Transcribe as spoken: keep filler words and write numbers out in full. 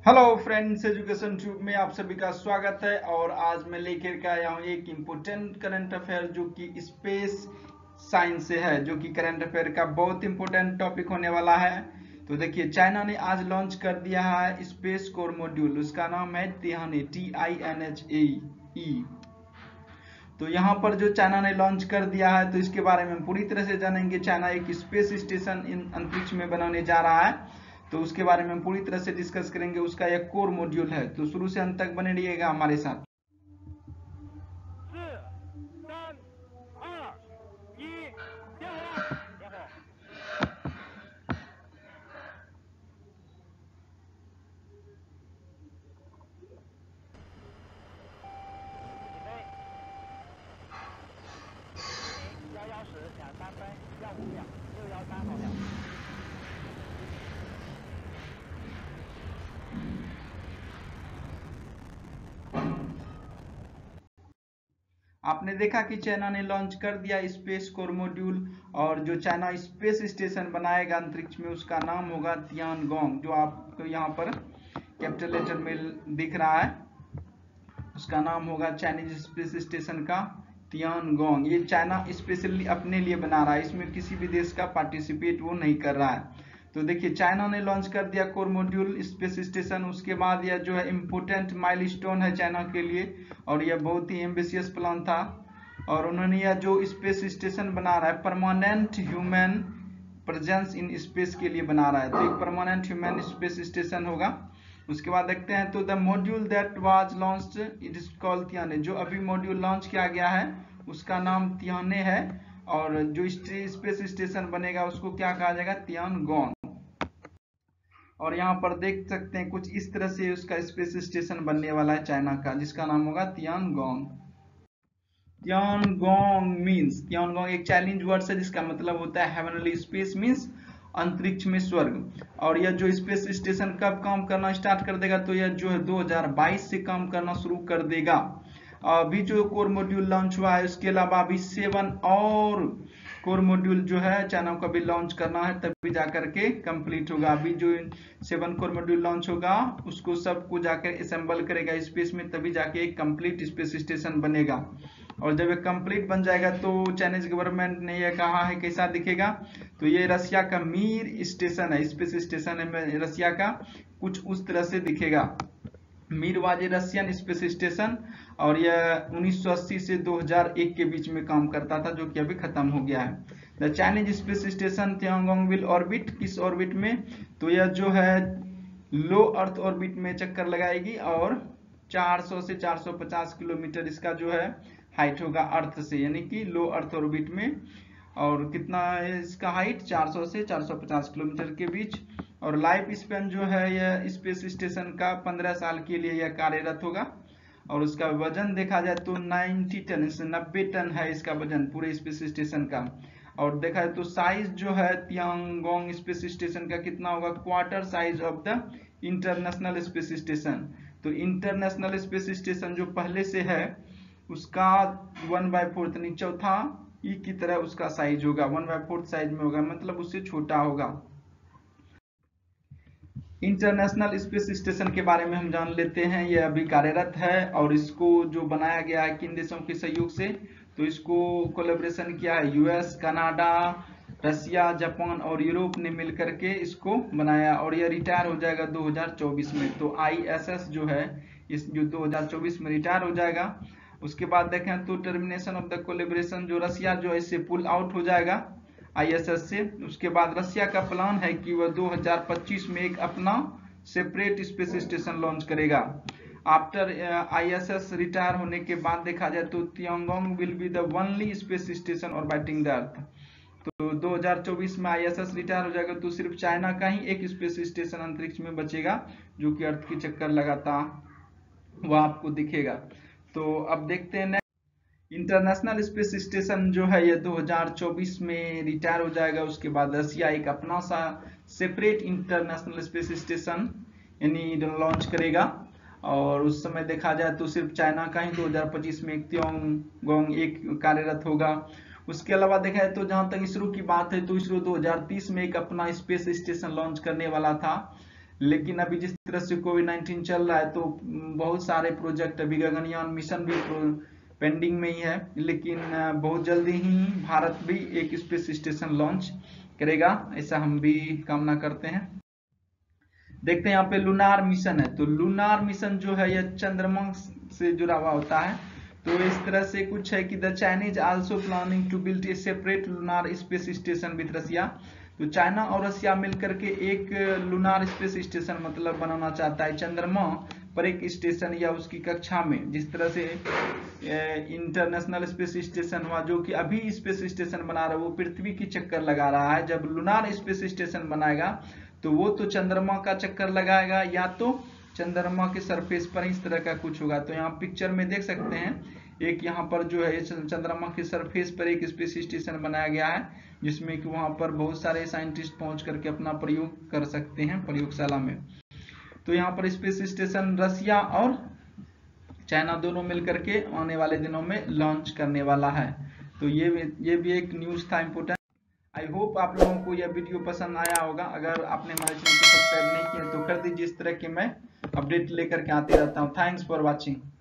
Hello friends, education tube में आप सभी का स्वागत है। और आज मैं लेकर के आया हूँ एक इम्पोर्टेंट करंट अफेयर जो कि स्पेस साइंस से है, जो कि करंट अफेयर का बहुत इंपॉर्टेंट टॉपिक होने वाला है। तो देखिए, चाइना ने आज लॉन्च कर दिया है स्पेस कोर मॉड्यूल। उसका नाम है Tianhe, T I N H A E. तो यहाँ पर जो चाइना ने लॉन्च कर दिया है, तो इसके बारे में पूरी तरह से जानेंगे। चाइना एक स्पेस स्टेशन इन अंतरिक्ष में बनाने जा रहा है, तो उसके बारे में पूरी तरह से डिस्कस करेंगे। उसका एक कोर मॉड्यूल है, तो शुरू से अंत तक बने रहिएगा हमारे साथ। 四、三、二、一，点火！点火！ 起飞。零幺幺十两三分要五秒，六幺三毫秒。 आपने देखा कि चाइना ने लॉन्च कर दिया स्पेस कोर मॉड्यूल, और जो चाइना स्पेस स्टेशन बनाएगा अंतरिक्ष में, उसका नाम होगा तियानगोंग, जो आपको यहाँ पर कैपिटल लेटर में दिख रहा है। उसका नाम होगा चाइनीज स्पेस स्टेशन का तियानगोंग। ये चाइना स्पेशली अपने लिए बना रहा है, इसमें किसी भी देश का पार्टिसिपेट वो नहीं कर रहा है। तो देखिए, चाइना ने लॉन्च कर दिया कोर मॉड्यूल स्पेस स्टेशन। उसके बाद यह जो है इम्पोर्टेंट माइलस्टोन है चाइना के लिए, और यह बहुत ही एम्बिशियस प्लान था। और उन्होंने यह जो स्पेस स्टेशन बना रहा है, permanent human presence in space के लिए बना रहा है। तो एक परमानेंट ह्यूमन स्पेस स्टेशन होगा। उसके बाद देखते हैं, तो the module that was launched it is called Tianhe. जो अभी मॉड्यूल लॉन्च किया गया है उसका नाम तियाने है, और जो स्पेस स्टेशन बनेगा उसको क्या कहा जाएगा, तियानगोंग। और यहाँ पर देख सकते हैं कुछ इस तरह से उसका स्पेस स्टेशन बनने वाला है चाइना का, जिसका नाम होगा तियानगोंग। तियानगोंग मीन्स, तियानगोंग एक चाइनीज वर्ड है जिसका मतलब होता है हेवनली स्पेस, मीन्स अंतरिक्ष में स्वर्ग। और यह जो स्पेस स्टेशन कब काम करना स्टार्ट कर देगा, तो यह जो है दो हज़ार बाईस से काम करना शुरू कर देगा। अभी जो कोर मॉड्यूल लॉन्च हुआ है, उसके अलावा अभी सेवन और कोर मॉड्यूल जो है चाइना को अभी लॉन्च करना है, तभी जाकर के कंप्लीट होगा। अभी जो सेवन कोर मॉड्यूल लॉन्च होगा उसको सबको जाकर असेंबल करेगा स्पेस में, तभी जाके एक कंप्लीट स्पेस स्टेशन बनेगा। और जब ये कंप्लीट बन जाएगा तो चाइनीज गवर्नमेंट ने यह कहा है कैसा दिखेगा, तो ये रसिया का मीर स्टेशन है, स्पेस स्टेशन है रसिया का, कुछ उस तरह से दिखेगा। Mir was Russian space station, और यह उन्नीस सौ अस्सी से दो हज़ार एक के बीच में काम करता था, जो कि अभी खत्म हो गया है। The Chinese space station Tiangong will orbit, किस ऑर्बिट में, तो यह जो है लो अर्थ ऑर्बिट में चक्कर लगाएगी, और चार सौ से चार सौ पचास किलोमीटर इसका जो है हाइट होगा अर्थ से, यानी कि लो अर्थ ऑर्बिट में। और कितना है इसका हाइट, चार सौ से चार सौ पचास किलोमीटर के बीच। और लाइफ स्पेन जो है यह स्पेस स्टेशन का पंद्रह साल के लिए यह कार्यरत होगा। और उसका वजन देखा जाए तो नब्बे टन से नब्बे टन है इसका वजन पूरे स्पेस स्टेशन का। और देखा जाए तो साइज जो है तियानगोंग स्पेस स्टेशन का कितना होगा, quarter size of the international space station. तो इंटरनेशनल स्पेस स्टेशन जो पहले से है उसका वन बाय फोर्थ यानी चौथा ई की तरह उसका साइज होगा, वन बाय फोर्थ साइज में होगा, मतलब उससे छोटा होगा। इंटरनेशनल स्पेस स्टेशन के बारे में हम जान लेते हैं। यह अभी कार्यरत है, और इसको जो बनाया गया है किन देशों के सहयोग से, तो इसको कोलैबोरेशन किया है यूएस, कनाडा, रसिया, जापान और यूरोप ने मिलकर के इसको बनाया। और यह रिटायर हो जाएगा दो हज़ार चौबीस में। तो आईएसएस जो है इस जो दो हज़ार चौबीस में रिटायर हो जाएगा। उसके बाद देखें तो टर्मिनेशन ऑफ द कोलैबोरेशन, जो रसिया जो है इससे पुल आउट हो जाएगा आईएसएस से। उसके बाद रसिया का प्लान है कि वह दो हज़ार पच्चीस में एक अपना सेपरेट स्पेस स्टेशन लॉन्च करेगा। आफ्टर आईएसएस रिटायर होने के बाद देखा जाए तो Tiangong will be the only space station orbiting the earth. तो दो हज़ार चौबीस में आईएसएस रिटायर हो जाएगा तो सिर्फ चाइना का ही एक स्पेस स्टेशन अंतरिक्ष में बचेगा, जो कि अर्थ की चक्कर लगाता वह आपको दिखेगा। तो अब देखते हैं इंटरनेशनल स्पेस स्टेशन जो है ये दो हज़ार चौबीस में रिटायर हो जाएगा। उसके बाद रसिया एक अपना सा सेपरेट इंटरनेशनल स्पेस स्टेशन यानी लॉन्च करेगा। और उस समय देखा जाए तो सिर्फ चाइना का ही दो हज़ार पच्चीस में तियानगोंग एक कार्यरत होगा। उसके अलावा देखा जाए तो जहां तक इसरो की बात है, तो इसरो दो हज़ार तीस में एक अपना स्पेस स्टेशन लॉन्च करने वाला था, लेकिन अभी जिस तरह से कोविड नाइन्टीन चल रहा है तो बहुत सारे प्रोजेक्ट अभी गगनयान मिशन भी पेंडिंग में ही है, लेकिन बहुत जल्दी ही भारत भी एक स्पेस स्टेशन लॉन्च करेगा, ऐसा हम भी कामना करते हैं। देखते हैं यहाँ पे लूनार मिशन है, तो लूनार मिशन जो है यह चंद्रमा से जुड़ा हुआ होता है। तो इस तरह से कुछ है कि the Chinese also planning to build a separate lunar space station with Russia. तो चाइना और रसिया मिलकर के एक लूनार स्पेस स्टेशन मतलब बनाना चाहता है चंद्रमा पर एक स्टेशन या उसकी कक्षा में। जिस तरह से इंटरनेशनल स्पेस स्टेशन हुआ जो कि अभी स्पेस स्टेशन बना रहा है वो पृथ्वी की चक्कर लगा रहा है, जब लूनार स्पेस स्टेशन बनाएगा तो वो तो चंद्रमा का चक्कर लगाएगा या तो चंद्रमा के सरफेस पर इस तरह का कुछ होगा। तो यहाँ पिक्चर में देख सकते हैं एक यहाँ पर जो है चंद्रमा के सरफेस पर एक स्पेस स्टेशन बनाया गया है, जिसमें कि वहां पर बहुत सारे साइंटिस्ट पहुंच करके अपना प्रयोग कर सकते हैं प्रयोगशाला में। तो यहाँ पर स्पेस स्टेशन रसिया और चाइना दोनों मिलकर के आने वाले दिनों में लॉन्च करने वाला है। तो ये ये भी एक न्यूज था इम्पोर्टेंट। आई होप आप लोगों को यह वीडियो पसंद आया होगा। अगर आपने हमारे चैनल को सब्सक्राइब नहीं किया तो कर दीजिए, इस तरह के मैं अपडेट लेकर के आते रहता हूँ। Thanks for watching.